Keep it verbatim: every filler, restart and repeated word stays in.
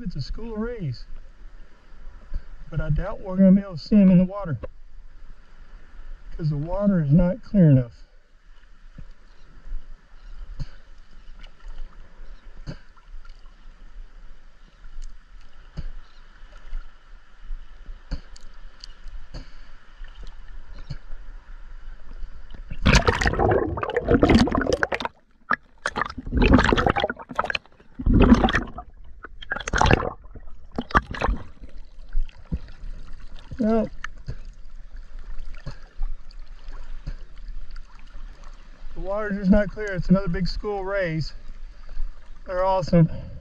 it's a school of rays. But I doubt we're going to be able to see them in the water, because the water is not clear enough. Well, the water's just not clear. It's another big school of rays. They're awesome.